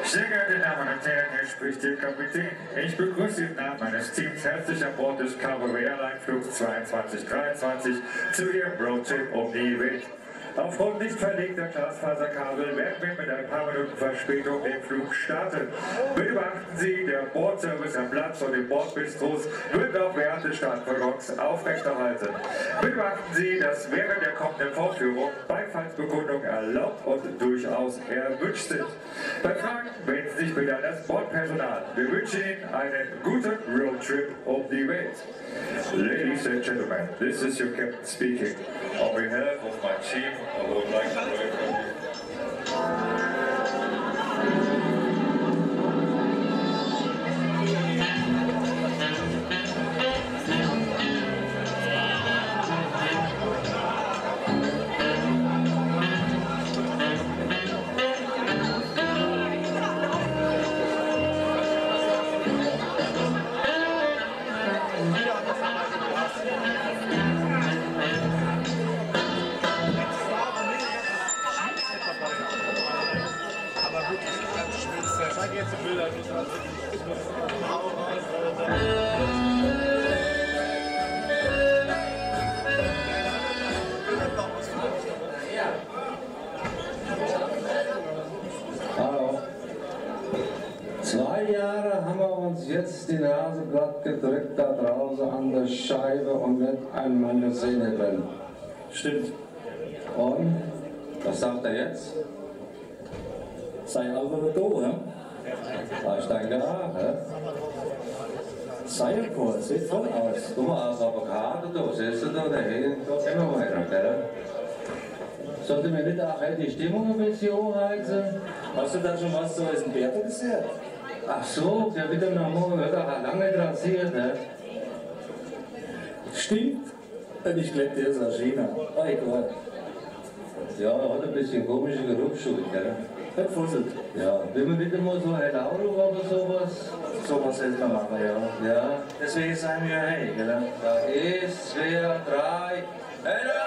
Sehr geehrte Damen und Herren, hier spricht Ihr Kapitän. Ich begrüße Sie im Namen meines Teams herzlich an Bord des Cargo Airline-Flugs 2223 zu Ihrem Roadtrip um die Welt. Aufgrund nicht verlegter Glasfaserkabel werden wir mit ein paar Minuten Verspätung den Flug starten. Bitte beachten Sie, der Bordservice am Platz und den Bordbistros wird auch während des Startwaggons aufrechterhalten. Bitte beachten Sie, dass während der kommenden Vorführung Beifallsbekundungen erlaubt und durchaus erwünscht sind. Bei Fragen wenden Sie sich bitte an das Bordpersonal. Wir wünschen Ihnen einen guten Roadtrip um die Welt. Ladies and gentlemen, this is your captain speaking. On behalf of my team, I would like to welcome you. Jetzt die Bilder, Hallo. 2 Jahre haben wir uns jetzt die Nase glatt gedrückt da draußen an der Scheibe und nicht einmal eine Szene drin. stimmt. Und? Was sagt er jetzt? Sei aber da, ja? Ich denke auch, ja? Seilchor, sieht voll aus. Guck mal, als Avocado, da siehst du da, der geht immer weiter, gell? Sollte mir nicht auch die Stimmung ein bisschen hochheizen? Hast du da schon was zu essen Bewertung gesehen? Ach so, der wird dann noch wird auch lange dressiert, ne? Stimmt. Und ich glaube, der ist aus China. Oh, egal. Ja, er hat ein bisschen komische Geruchsschuld, gell? Nicht fusselt. Ja, will man nicht immer so ein Auto oder sowas? Sowas hält man machen, ja. Ja. Deswegen sagen wir hey, gell? Da ist 2, 3. Hallo!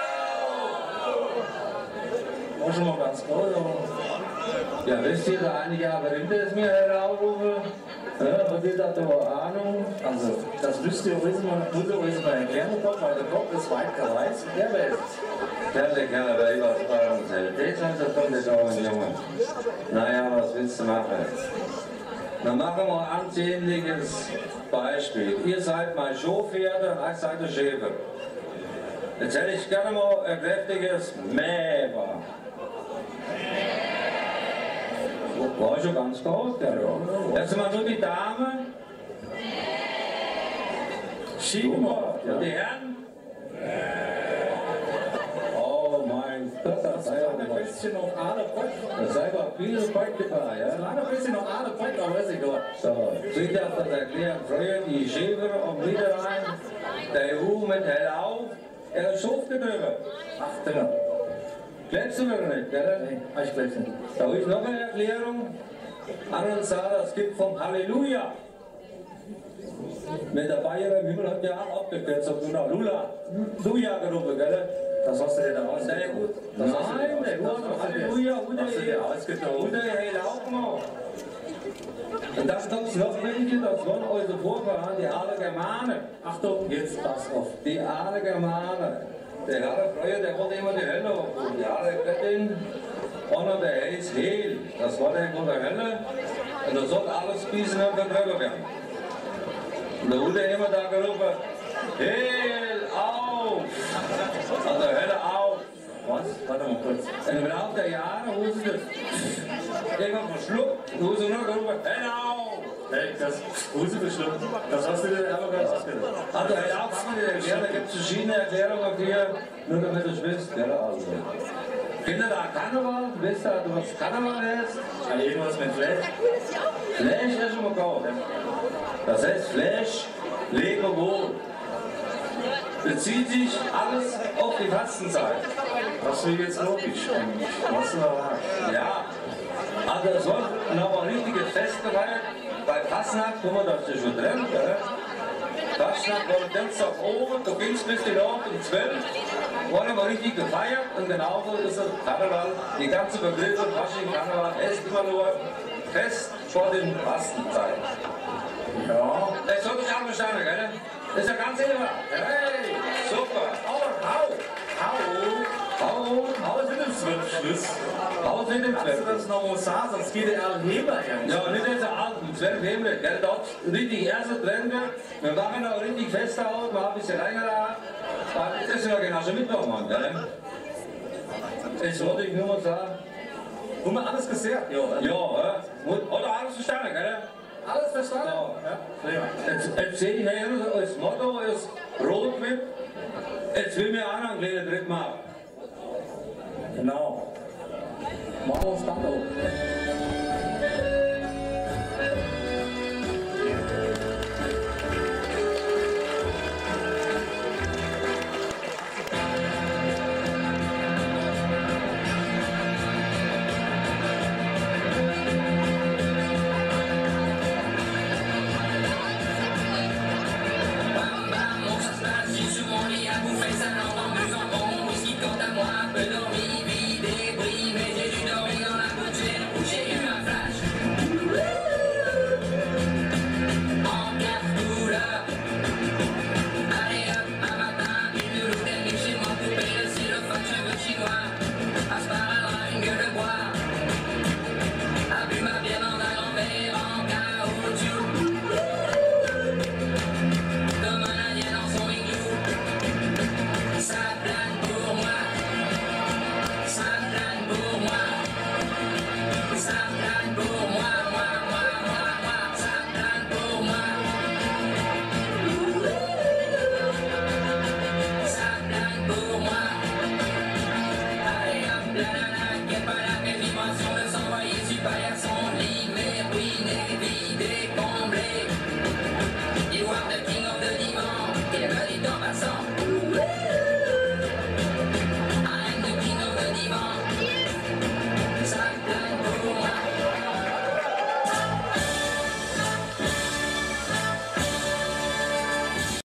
War schon mal ganz gut, aber. Ja, wisst ihr da einige Abonnenten, das mir herausrufen? Ja, hat ihr da Ahnung? Also, das müsst ihr wissen, man muss ihr wissen, bei einem Kernopfer, weil der Kopf ist weit gereist und der weiß. Der Karneval was bei uns hält. Das heißt, das kommt jetzt auch ein Junge. Naja, was willst du machen? Dann machen wir ein ansehnliches Beispiel. Ihr seid mein Showpferde und ich seid der Schäfer. Jetzt hätte ich gerne mal ein kräftiges Mäber. War schon ganz gut, ja. Jetzt mal nur die Dame. Schieben wir. Und die Herren? Oh mein Gott, das sei ja ein bisschen noch alle Pott. das sei aber viele Punkte bei, ja? Solange ein bisschen noch alle Pott, aber weiß ich doch. So, ich darf das erklären. Früher die Schäfer am Niederrhein, der EU mit Hell auf, er ist Schofgetriebe. Ach, Digga. Glaubst du mir nicht, gell? Nee, ich glaub's nicht. Da habe ich noch eine Erklärung. Andere sagen, es gibt vom Halleluja. Mit der Bayer im Himmel hat ja auch abgekürzt und nach Lula. Luja gerufen, gell? Das hast du dir da aus. Sehr gut. Nein, der war doch Halleluja, oder Hell auf mal. Und das kommt noch welche, das waren unsere Vorfahren, die alle Germanen. Achtung, jetzt pass auf. Die alle Germanen. Der Herr früher, der wollte immer die Hölle hochholen. Die alle Göttin, und der heißt Hehl. Das war der von der Hölle. Und da soll alles biesen und verdrückt werden. Und da wurde immer da gerufen, Hehl auf! Also Hölle auf! Was? Warte mal kurz. Und im Laufe der Jahre haben sie das irgendwann verschluckt und haben sie nur gerufen, Hölle auf! Hey, das Huse bestimmt. Das hast du dir aber ganz ausgedacht. Also Hölle auf haben wir erklärt, da gibt es verschiedene Erklärungen für, nur damit du es wisst. Ja, also. Kinder da Karneval, wisst ihr, was Karneval ist? Ja, irgendwas mit Fleisch. Fleisch ist schon mal gekauft. Das heißt Fleisch, lebe wohl. Bezieht sich alles auf die Fastenzeit. Das wäre jetzt logisch. Was du da hast. Ja, also es soll noch ein richtiges Fest gefeiert. Bei Fastnacht, guck mal, das ist schon drin. Fastnacht war am Dienstag oben, da ging es bis die Nacht um 12. Wurde mal richtig gefeiert und genauso ist es Karneval. Die ganze Begriffe, Fasching, Karneval, ist immer nur fest vor den Fastenzeit. Ja. Das soll ich auch verstanden, gell? Das ist ja ganz einfach. Hey! Super. Aber hau! Hau ist mit dem Zwölfschluss. Hau ist mit dem Kannst du Zwölf. das noch mal sagen, sonst geht der Heber ernst. Ja, nicht jetzt alten, 12 Himmel, gell? Dort richtig erste Tränke. Wir machen auch richtig fester aus, wir haben ein bisschen länger da. Das ist ja genau schon mitmachen, gell? Das wollte ich nur mal sagen. Haben wir alles gesehen? Ja, Ja, oder alles verstanden, gell? Alles verstanden? Ja. Jetzt sehe ich hier als Motto, als Rotwip. Jetzt will mir einer einen kleinen Trick machen. Genau. Machen wir uns dann auf.